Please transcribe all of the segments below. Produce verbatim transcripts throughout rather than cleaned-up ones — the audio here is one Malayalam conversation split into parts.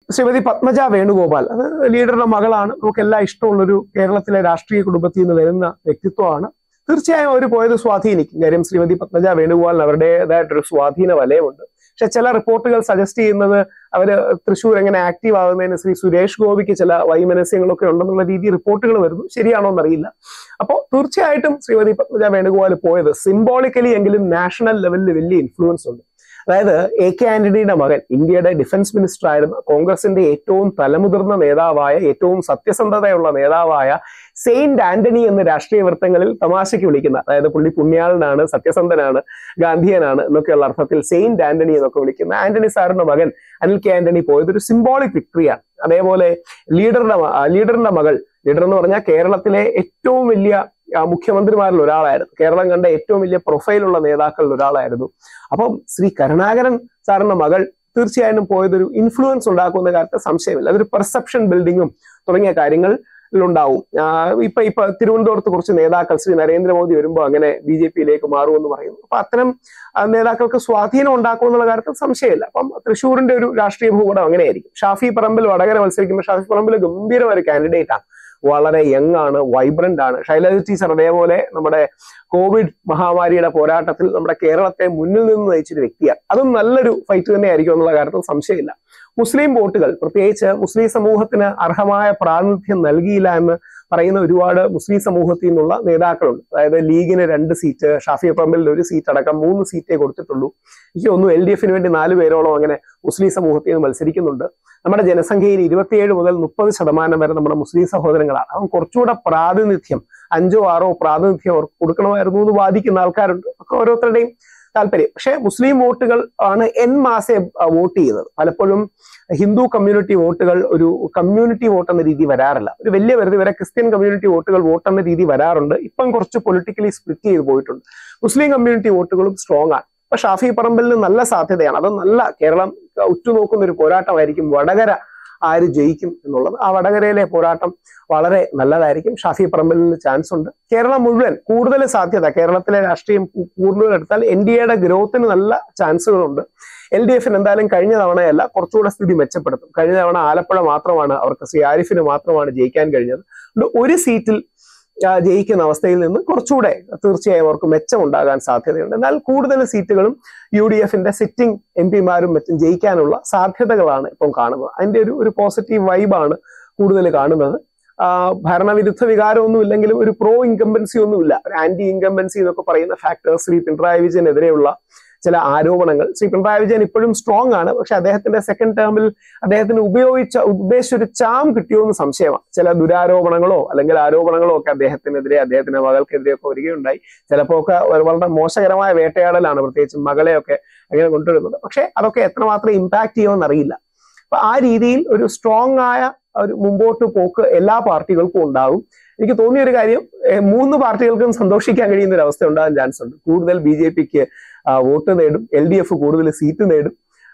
ശ്രീമതി പത്മജ വേണുഗോപാൽ, അത് ലീഡറുടെ മകളാണ്. നമുക്കെല്ലാം ഇഷ്ടമുള്ളൊരു കേരളത്തിലെ രാഷ്ട്രീയ കുടുംബത്തിൽ നിന്ന് വരുന്ന വ്യക്തിത്വമാണ്. തീർച്ചയായും അവർ പോയത് സ്വാധീനിക്കും. കാര്യം ശ്രീമതി പത്മജ വേണുഗോപാലിന് അവരുടേതായിട്ടൊരു സ്വാധീന വലയമുണ്ട്. പക്ഷെ ചില റിപ്പോർട്ടുകൾ സജസ്റ്റ് ചെയ്യുന്നത് അവര് തൃശ്ശൂർ എങ്ങനെ ആക്റ്റീവ് ആകുന്നതിന് ശ്രീ സുരേഷ് ഗോപിക്ക് ചില വൈമനസ്യങ്ങളൊക്കെ ഉണ്ടെന്നുള്ള രീതി റിപ്പോർട്ടുകൾ വരുന്നു. ശരിയാണോ എന്നറിയില്ല. അപ്പോൾ തീർച്ചയായിട്ടും ശ്രീമതി പത്മജ വേണുഗോപാൽ പോയത് സിംബോളിക്കലി എങ്കിലും നാഷണൽ ലെവലിൽ വലിയ ഇൻഫ്ലുവൻസ് ഉണ്ട്. അതായത് എ കെ ആന്റണിയുടെ മകൻ ഇന്ത്യയുടെ ഡിഫൻസ് മിനിസ്റ്റർ ആയിരുന്ന കോൺഗ്രസിന്റെ ഏറ്റവും തലമുതിർന്ന നേതാവായ ഏറ്റവും സത്യസന്ധതയുള്ള നേതാവായ സെയിന്റ് ആന്റണി എന്ന് രാഷ്ട്രീയ വൃത്തങ്ങളിൽ തമാശയ്ക്ക് വിളിക്കുന്ന, അതായത് പുള്ളി പുണ്യാളനാണ്, സത്യസന്ധനാണ്, ഗാന്ധിയനാണ് എന്നൊക്കെയുള്ള അർത്ഥത്തിൽ സെയിന്റ് ആന്റണി എന്നൊക്കെ വിളിക്കുന്ന ആന്റണി സാറിന്റെ മകൻ അനിൽ കെ ആന്റണി പോയത് ഒരു സിംബോളിക് വിക്ടറിയാണ്. അതേപോലെ ലീഡറുടെ ലീഡറിന്റെ മകൾ, ലീഡർ എന്ന് പറഞ്ഞാൽ കേരളത്തിലെ ഏറ്റവും വലിയ മുഖ്യമന്ത്രിമാരിൽ ഒരാളായിരുന്നു, കേരളം കണ്ട ഏറ്റവും വലിയ പ്രൊഫൈലുള്ള നേതാക്കളിൽ ഒരാളായിരുന്നു. അപ്പം ശ്രീ കരുണാകരൻ സാറിന്റെ മകൾ തീർച്ചയായിട്ടും പോയതൊരു ഇൻഫ്ലുവൻസ് ഉണ്ടാക്കുന്ന കാര്യത്തിൽ സംശയമില്ല. അതൊരു പെർസെപ്ഷൻ ബിൽഡിങ്ങും തുടങ്ങിയ കാര്യങ്ങളിലുണ്ടാവും. ഇപ്പൊ ഇപ്പൊ തിരുവനന്തപുരത്ത് കുറച്ച് നേതാക്കൾ ശ്രീ നരേന്ദ്രമോദി വരുമ്പോൾ അങ്ങനെ ബി ജെ പിയിലേക്ക് മാറുമെന്ന് പറയുന്നു. അപ്പൊ അത്തരം നേതാക്കൾക്ക് സ്വാധീനം ഉണ്ടാക്കും എന്നുള്ള കാര്യത്തിൽ സംശയമില്ല. അപ്പം തൃശ്ശൂരിന്റെ ഒരു രാഷ്ട്രീയ ഭൂപടം അങ്ങനെയായിരിക്കും. ഷാഫി പറമ്പിൽ വടകര മത്സരിക്കുമ്പോൾ ഷാഫി പറമ്പിൽ ഗംഭീരമായ ഒരു കാൻഡിഡേറ്റ് ആണ്, വളരെ യങ് ആണ്, വൈബ്രന്റ് ആണ്. ശൈലജ ടീച്ചർ അതേപോലെ നമ്മുടെ കോവിഡ് മഹാമാരിയുടെ പോരാട്ടത്തിൽ നമ്മുടെ കേരളത്തെ മുന്നിൽ നിന്ന് നയിച്ചൊരു വ്യക്തിയാണ്. അതും നല്ലൊരു ഫൈറ്റ് തന്നെ ആയിരിക്കും എന്നുള്ള കാര്യത്തിൽ സംശയമില്ല. മുസ്ലിം വോട്ടുകൾ, പ്രത്യേകിച്ച് മുസ്ലിം സമൂഹത്തിന് അർഹമായ പ്രാതിനിധ്യം നൽകിയില്ല എന്ന് പറയുന്ന ഒരുപാട് മുസ്ലിം സമൂഹത്തിൽ നിന്നുള്ള നേതാക്കളുണ്ട്. അതായത് ലീഗിന് രണ്ട് സീറ്റ്, ഷാഫി പറമ്പിലിന് ഒരു സീറ്റ് അടക്കം മൂന്ന് സീറ്റേ കൊടുത്തിട്ടുള്ളൂ. എനിക്ക് തോന്നുന്നു എൽ ഡി എഫിന് വേണ്ടി നാല് പേരോളം അങ്ങനെ മുസ്ലിം സമൂഹത്തിൽ നിന്ന് മത്സരിക്കുന്നുണ്ട്. നമ്മുടെ ജനസംഖ്യയിൽ ഇരുപത്തിയേഴ് മുതൽ മുപ്പത് ശതമാനം വരെ നമ്മുടെ മുസ്ലിം സഹോദരങ്ങളാണ്. അപ്പം കുറച്ചുകൂടെ പ്രാതിനിധ്യം, അഞ്ചോ ആറോ പ്രാതിനിധ്യം അവർക്ക് കൊടുക്കണമായിരുന്നു എന്ന് വാദിക്കുന്ന ആൾക്കാരുണ്ട്. ഒക്കെ ഓരോരുത്തരുടെയും താല്പര്യം. പക്ഷെ മുസ്ലിം വോട്ടുകൾ ആണ് എൻ മാസെ വോട്ട് ചെയ്തത്. പലപ്പോഴും ഹിന്ദു കമ്മ്യൂണിറ്റി വോട്ടുകൾ ഒരു കമ്മ്യൂണിറ്റി വോട്ട് എന്ന രീതി വരാറില്ല. ഒരു വലിയ പരിധി വരെ ക്രിസ്ത്യൻ കമ്മ്യൂണിറ്റി വോട്ടുകൾ വോട്ട് എന്ന രീതി വരാറുണ്ട്. ഇപ്പം കുറച്ച് പൊളിറ്റിക്കലി സ്പ്ലിറ്റ് ചെയ്ത് പോയിട്ടുണ്ട്. മുസ്ലിം കമ്മ്യൂണിറ്റി വോട്ടുകളും സ്ട്രോങ് ആണ്. അപ്പൊ ഷാഫി പറമ്പലിന് നല്ല സാധ്യതയാണ്. അത് നല്ല കേരളം ഉറ്റുനോക്കുന്ന ഒരു പോരാട്ടമായിരിക്കും വടകര ആര് ജയിക്കും എന്നുള്ളത്. ആ വടകരയിലെ പോരാട്ടം വളരെ നല്ലതായിരിക്കും. ഷാഫി പറമ്പലിന് ചാൻസ് ഉണ്ട്. കേരളം മുഴുവൻ കൂടുതൽ സാധ്യത, കേരളത്തിലെ രാഷ്ട്രീയം കൂടുതൽ എടുത്താൽ എൻ ഡി എയുടെ ഗ്രോത്തിന് നല്ല ചാൻസുകളുണ്ട്. എൽ ഡി എഫിന് എന്തായാലും കഴിഞ്ഞ തവണയല്ല, കുറച്ചുകൂടെ സ്ഥിതി മെച്ചപ്പെടുത്തും. കഴിഞ്ഞ തവണ ആലപ്പുഴ മാത്രമാണ് അവർക്ക്, ശ്രീ ആരിഫിന് മാത്രമാണ് ജയിക്കാൻ കഴിഞ്ഞത്. ഒരു സീറ്റിൽ ജയിക്കുന്ന അവസ്ഥയിൽ നിന്ന് കുറച്ചുകൂടെ തീർച്ചയായും അവർക്ക് മെച്ചം ഉണ്ടാകാൻ സാധ്യതയുണ്ട്. എന്നാൽ കൂടുതൽ സീറ്റുകളും യു ഡി എഫിന്റെ സിറ്റിംഗ് എം പിമാരും മറ്റും ജയിക്കാനുള്ള സാധ്യതകളാണ് ഇപ്പം കാണുന്നത്. അതിന്റെ ഒരു ഒരു പോസിറ്റീവ് വൈബാണ് കൂടുതൽ കാണുന്നത്. ഭരണവിരുദ്ധ വികാരമൊന്നും ഇല്ലെങ്കിലും ഒരു പ്രോ ഇൻകംബൻസി ഒന്നുമില്ല. ഒരു ആന്റി ഇൻകംബൻസി എന്നൊക്കെ പറയുന്ന ഫാക്ടേഴ്സ്, ശ്രീ പിണറായി വിജയനെതിരെയുള്ള ചില ആരോപണങ്ങൾ, ശ്രീ പിണറായി വിജയൻ ഇപ്പോഴും സ്ട്രോങ് ആണ്. പക്ഷെ അദ്ദേഹത്തിന്റെ സെക്കൻഡ് ടേമിൽ അദ്ദേഹത്തിന് ഉപയോഗിച്ച ഉദ്ദേശിച്ച ഒരു ചാം കിട്ടിയോ എന്ന് സംശയമാണ്. ചില ദുരാരോപണങ്ങളോ അല്ലെങ്കിൽ ആരോപണങ്ങളോ ഒക്കെ അദ്ദേഹത്തിനെതിരെ, അദ്ദേഹത്തിന്റെ മകൾക്കെതിരെ ഒക്കെ വരികയുണ്ടായി. ചിലപ്പോൾ ഒക്കെ വളരെ മോശകരമായ വേട്ടയാടലാണ് പ്രത്യേകിച്ച് മകളെയൊക്കെ അങ്ങനെ കൊണ്ടുവരുന്നത്. പക്ഷെ അതൊക്കെ എത്രമാത്രം ഇമ്പാക്ട് ചെയ്യുമെന്ന് അറിയില്ല. അപ്പൊ ആ രീതിയിൽ ഒരു സ്ട്രോങ് ആയ ഒരു മുമ്പോട്ട് പോക്ക് എല്ലാ പാർട്ടികൾക്കും ഉണ്ടാകും. എനിക്ക് തോന്നിയ ഒരു കാര്യം, മൂന്ന് പാർട്ടികൾക്കും സന്തോഷിക്കാൻ കഴിയുന്ന ഒരു അവസ്ഥ ഉണ്ടാകാൻ ചാൻസ് ഉണ്ട്. കൂടുതൽ ബി ജെ പിക്ക് വോട്ട് നേടും, എൽ ഡി എഫ് കൂടുതൽ സീറ്റ് നേടും,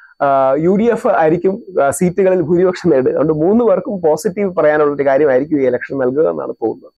യു ഡി എഫ് ആയിരിക്കും സീറ്റുകളിൽ ഭൂരിപക്ഷം നേടുക. അതുകൊണ്ട് മൂന്ന് പേർക്കും പോസിറ്റീവ് പറയാനുള്ള ഒരു കാര്യമായിരിക്കും ഈ ഇലക്ഷൻ നൽകുക എന്നാണ് തോന്നുന്നത്.